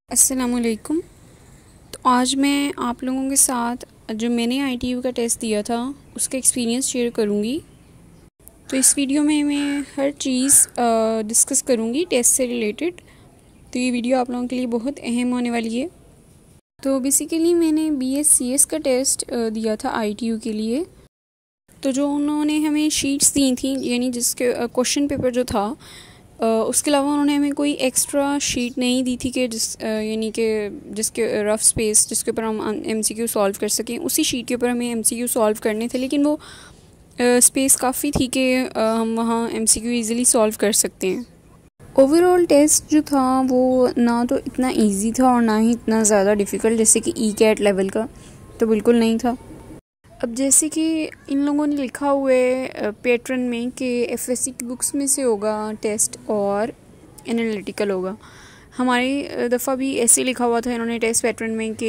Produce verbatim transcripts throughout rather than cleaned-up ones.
अस्सलामुअलैकुम। तो आज मैं आप लोगों के साथ जो मैंने आई टी यू का टेस्ट दिया था उसका एक्सपीरियंस शेयर करूंगी। तो इस वीडियो में मैं हर चीज़ डिस्कस करूंगी टेस्ट से रिलेटेड। तो ये वीडियो आप लोगों के लिए बहुत अहम होने वाली है। तो बेसिकली मैंने बी एस सी एस का टेस्ट दिया था आई टी यू के लिए। तो जो उन्होंने हमें शीट्स दी थी, यानी जिसके क्वेश्चन पेपर जो था, Uh, उसके अलावा उन्होंने हमें कोई एक्स्ट्रा शीट नहीं दी थी कि जिस uh, यानी कि जिसके रफ़ स्पेस जिसके ऊपर हम एम सी क्यू सॉल्व कर सकें, उसी शीट के ऊपर हमें एम सी क्यू सॉल्व करने थे। लेकिन वो स्पेस uh, काफ़ी थी कि uh, हम वहाँ M C Q easily solve कर सकते हैं। ओवरऑल टेस्ट जो था वो ना तो इतना इजी था और ना ही इतना ज़्यादा डिफ़िकल्ट जैसे कि ई कैट लेवल का, तो बिल्कुल नहीं था। अब जैसे कि इन लोगों ने लिखा हुआ है पैटर्न में कि एफ एस सी की बुक्स में से होगा टेस्ट और एनालिटिकल होगा। हमारी दफ़ा भी ऐसे लिखा हुआ था इन्होंने टेस्ट पैटर्न में कि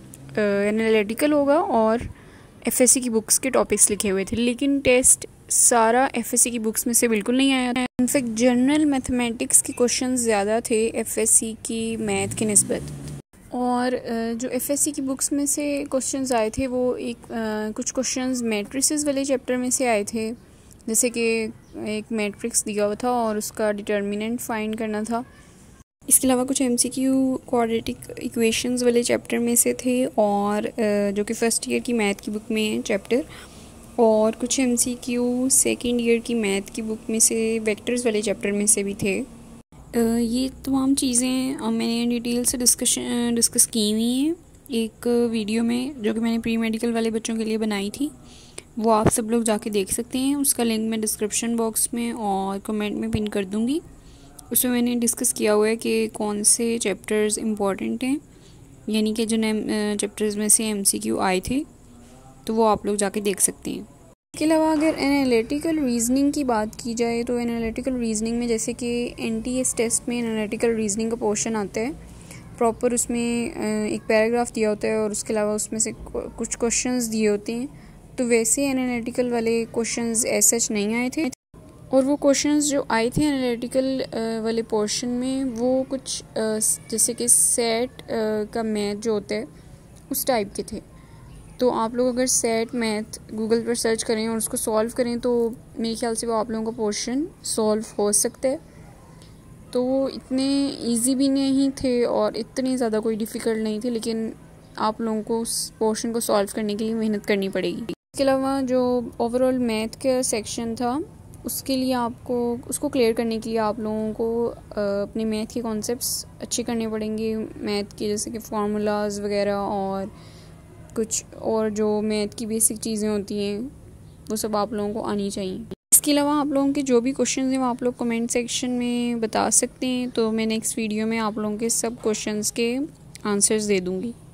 एनालिटिकल होगा और एफ एस सी की बुक्स के टॉपिक्स लिखे हुए थे, लेकिन टेस्ट सारा एफ एस सी की बुक्स में से बिल्कुल नहीं आया था। इनफैक्ट जनरल मैथमेटिक्स के क्वेश्चन ज़्यादा थे एफ एस सी की मैथ की निस्बत। और जो एफ एस सी की बुक्स में से क्वेश्चंस आए थे वो एक आ, कुछ क्वेश्चंस मैट्रिसेस वाले चैप्टर में से आए थे, जैसे कि एक मैट्रिक्स दिया हुआ था और उसका डिटर्मिनेंट फाइंड करना था। इसके अलावा कुछ M C Q quadratic equations वाले चैप्टर में से थे, और आ, जो कि फ़र्स्ट ईयर की मैथ की बुक में है चैप्टर, और कुछ M C Q second year की मैथ की बुक में से वेक्टर्स वाले चैप्टर में से भी थे। ये तमाम चीज़ें मैंने डिटेल से डिस्कशन डिस्कस की हुई हैं एक वीडियो में जो कि मैंने प्री मेडिकल वाले बच्चों के लिए बनाई थी। वो आप सब लोग जाके देख सकते हैं। उसका लिंक मैं डिस्क्रिप्शन बॉक्स में और कमेंट में पिन कर दूँगी। उसमें मैंने डिस्कस किया हुआ है कि कौन से चैप्टर्स इम्पॉर्टेंट हैं, यानी कि जो चैप्टर्स में से एम सी क्यू आए थे, तो वो आप लोग जाके देख सकते हैं। इसके अलावा अगर एनालिटिकल रीजनिंग की बात की जाए तो एनालिटिकल रीजनिंग में जैसे कि एन टी एस टेस्ट में एनालिटिकल रीजनिंग का पोर्शन आता है प्रॉपर। उसमें एक पैराग्राफ दिया होता है और उसके अलावा उसमें से कुछ क्वेश्चंस दिए होते हैं। तो वैसे एनालिटिकल वाले क्वेश्चंस ऐसे सच नहीं आए थे, और वो क्वेश्चंस जो आए थे एनालिटिकल वाले पोर्शन में वो कुछ जैसे कि सेट का मैथ जो होता है उस टाइप के थे। तो आप लोग अगर सेट मैथ गूगल पर सर्च करें और उसको सॉल्व करें तो मेरे ख्याल से वो आप लोगों का पोर्शन सॉल्व हो सकता है। तो वो इतने इजी भी नहीं थे और इतने ज़्यादा कोई डिफ़िकल्ट नहीं थे, लेकिन आप लोगों को उस पोर्शन को सॉल्व करने के लिए मेहनत करनी पड़ेगी। इसके अलावा जो ओवरऑल मैथ का सेक्शन था उसके लिए आपको उसको क्लियर करने के लिए आप लोगों को अपने मैथ के कॉन्सेप्ट्स अच्छे करने पड़ेंगे। मैथ के जैसे कि फार्मूलाज वगैरह और कुछ और जो मैथ की बेसिक चीज़ें होती हैं वो सब आप लोगों को आनी चाहिए। इसके अलावा आप लोगों के जो भी क्वेश्चंस हैं वो आप लोग कमेंट सेक्शन में बता सकते हैं। तो मैं नेक्स्ट वीडियो में आप लोगों के सब क्वेश्चंस के आंसर्स दे दूँगी।